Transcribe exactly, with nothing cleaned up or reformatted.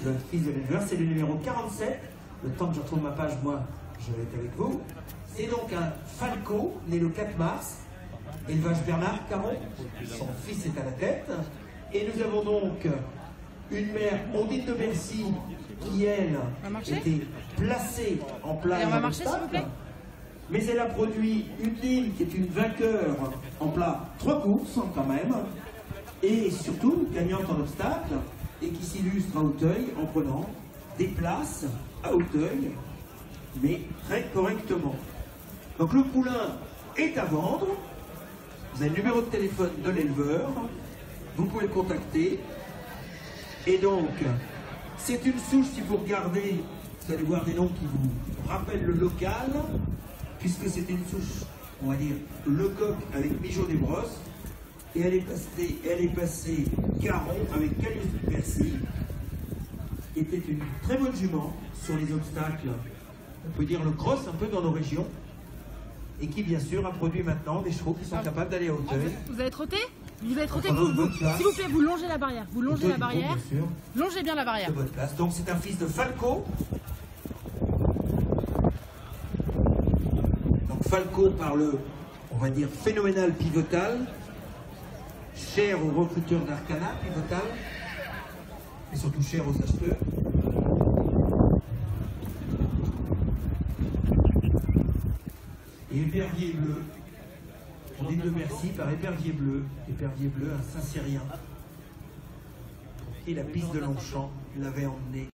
le fils de l'éleveur, c'est le numéro quarante-sept. Le temps que je retrouve ma page, moi, je vais être avec vous. C'est donc un Falco, né le quatre mars, élevage Bernard Caron. Son fils est à la tête. Et nous avons donc une mère, Ondine de Bercy, qui, elle, était placée en plat. Et on va marcher, s'il vous plaît. Mais elle a produit une ligne qui est une vainqueur en plat, trois courses quand même, et surtout gagnante en obstacle, et qui s'illustre à Auteuil en prenant des places à Auteuil, mais très correctement. Donc le poulain est à vendre, vous avez le numéro de téléphone de l'éleveur, vous pouvez le contacter, et donc c'est une souche, si vous regardez, vous allez voir des noms qui vous rappellent le local, puisque c'était une souche, on va dire, le coq avec Migeot des Brosses, et elle est passée, elle est passée Caron avec Calice de Bercy, qui était une très bonne jument sur les obstacles, on peut dire le cross un peu dans nos régions, et qui bien sûr a produit maintenant des chevaux qui sont capables d'aller à Auteuil. Vous avez trotté Vous avez trotté, vous, vous, s'il vous plaît, vous longez la barrière, vous longez la barrière, bien sûr. Longez bien la barrière. De votre place. Donc c'est un fils de Falco. Falco par le, on va dire, phénoménal pivotal, cher aux recruteurs d'Arcana, pivotal, et surtout cher aux acheteurs. Et épervier bleu, on dit de Bercy par épervier bleu, épervier bleu, un Saint-Cyrien, et la piste de Longchamp l'avait emmené.